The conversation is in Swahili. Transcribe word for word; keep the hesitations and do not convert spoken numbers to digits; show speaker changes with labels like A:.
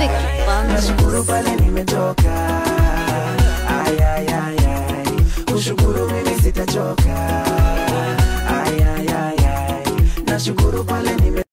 A: Vicky Bunch.
B: Nashukuru pale nimetoka. Ay ay ay ay. Kushukuru mimi sitachoka. Ay ay ay ay. Nashukuru pale nimetoka.